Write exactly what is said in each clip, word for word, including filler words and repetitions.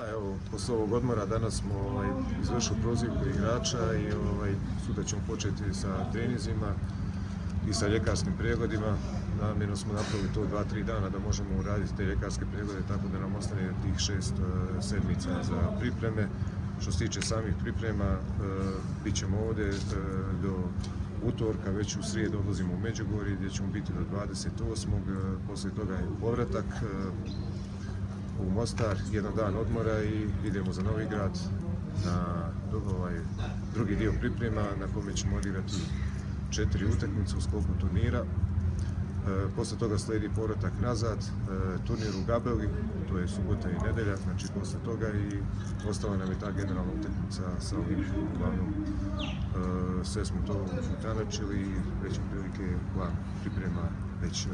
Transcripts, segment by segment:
Evo, posle ovog odmora danas smo ovaj, izvršili prozivku igrača i ovaj, sutra ćemo početi sa treninzima i sa ljekarskim pregledima. Namjerno smo napravili to dva tri dana da možemo uraditi te ljekarske preglede tako da nam ostane tih šest uh, sedmica za pripreme. Što se tiče samih priprema, uh, bit ćemo ovdje uh, do utorka, već u srijedu odlazimo u Međugorje gdje ćemo biti do dvadeset osmog Uh, poslije toga je povratak uh, u Mostar, jedan dan odmora i idemo za Novigrad na ovaj, drugi dio priprema na kome ćemo odigrati četiri utakmice u sklopu turnira. E, posle toga slijedi povratak nazad, e, turnir u Gabeli, to je subota i nedelja, znači posle toga i ostala nam je ta generalna utakmica sa ovim. Uglavnom, e, sve smo to utanačili i već prilike plan priprema već e,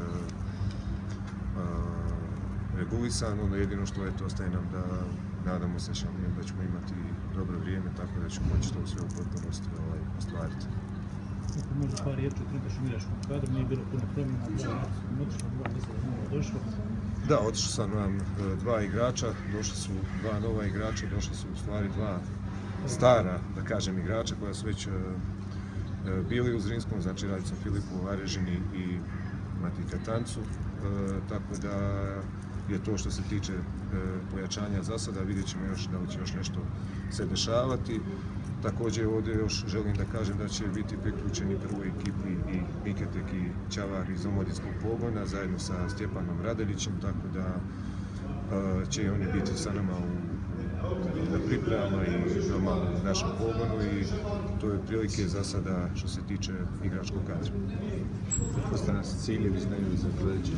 e, regulisan, ono jedino što je to ostaje nam da nadamo se da ćemo imati dobro vrijeme, tako da ćemo moći to sve u potpunosti ovaj, ostvariti. Ako možda par riječi o trenutačnom igračkom kadru, nije bilo puno promjena, otišlo dva, mislim da nije došlo. Da, otišli su nam dva igrača, došli su dva nova igrača, došli su u stvari dva stara, da kažem, igrača koja su već uh, bili u Zrinskom, znači radi se o Filipu Varežini i Matiji Katancu, uh, tako da je to što se tiče uh, pojačanja za sada, vidjet ćemo još da li će još nešto se dešavati. Također ovdje još želim da kažem da će biti priključeni prvoj ekipi i Miketek i Čavar iz omladinskog pogona zajedno sa Stjepanom Radelićem, tako da uh, će oni biti sa nama u, na pripremama i normalno u našem pogonu i to je prilike za sada što se tiče igračkog kadra. Ostane se ciljevi znaju za sljedeće?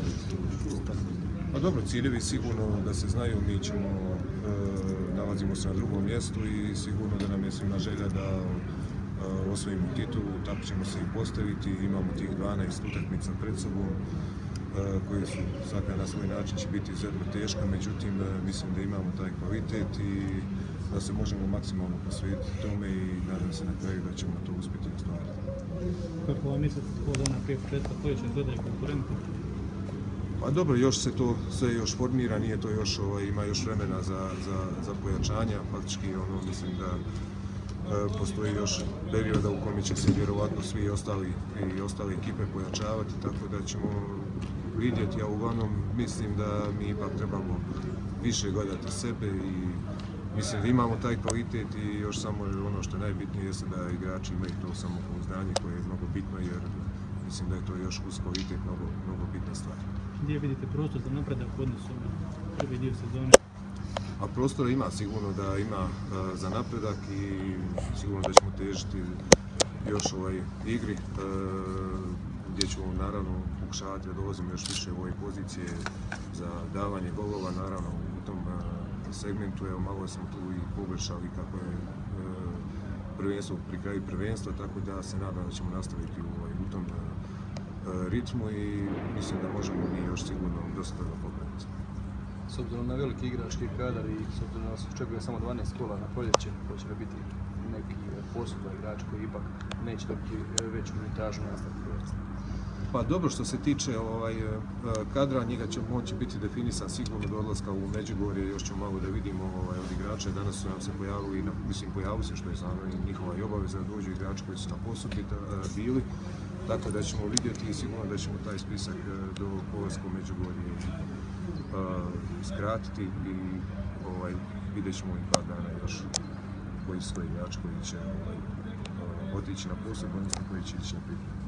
Pa dobro, ciljevi sigurno da se znaju, mi ćemo, e, nalazimo se na drugom mjestu i sigurno da nam je svima želja da e, osvojimo titulu, tako ćemo se i postaviti, imamo tih dvanaest utakmica pred sobom, e, koji su svaka na svoj način će biti izuzetno teška, međutim e, mislim da imamo taj kvalitet i da se možemo maksimalno posvetiti tome i nadam se na kraju da ćemo to uspjeti ostvariti. Kako vam mislite, od dana prije početka, koji će gledaju konkurenti? Pa dobro, još se to sve još formira, nije to još, ovaj, ima još vremena za, za, za pojačanja, faktički ono, mislim da e, postoji još perioda u kome će se vjerovatno svi ostali i ostale ekipe pojačavati, tako da ćemo vidjeti, a uglavnom mislim da mi ipak trebamo više gledati sebe i mislim da imamo taj kvalitet i još samo ono što je najbitnije jeste da igrači imaju to samopouzdanje koje je mnogo bitno jer mislim da je to još uz kvalitet mnogo, mnogo bitna stvar. Gdje vidite prostor za napredak u odnosu na prvi dio sezone? A prostora ima, sigurno da ima uh, za napredak i sigurno da ćemo težiti još ovoj igri uh, gdje ćemo naravno pokušavati da dolazimo još više u ove pozicije za davanje golova, naravno u tom uh, segmentu, evo malo smo tu i poboljšali kako je uh, prvenstvo pri kraju prvenstva, tako da se nadam da ćemo nastaviti u, u tom uh, ritmu i mislim da možemo mi još sigurno dosta toga popraviti. S obzirom na veliki igrački kadar i s obzirom da se očekuje samo dvanaest kola na proljeće, hoće li biti neki poseban igrač koji ipak neće dobiti veću minutažu nastavku prvenstva? Pa dobro, što se tiče ovaj, kadra, njega će moći biti definisan sigurno do odlaska u Međugorje, još ćemo malo da vidimo ovaj, od igrača. Danas su nam se pojavili, na, mislim pojavili se što je znamo i njihova i obaveza da dođu igrači koji su na posudbi bili. Tako da ćemo vidjeti i sigurno da ćemo taj spisak do polaska u Međugorje uh, skratiti i ovaj, vidjet ćemo i par dana još koji su to igrači koji će ovaj, uh, otići na posudbu, odnosno koji će ići na pripremu.